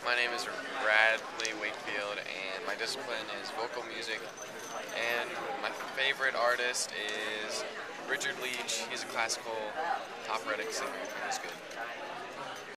My name is Bradley Wakefield, and my discipline is vocal music. And my favorite artist is Richard Leach. He's a classical operatic singer. He's good.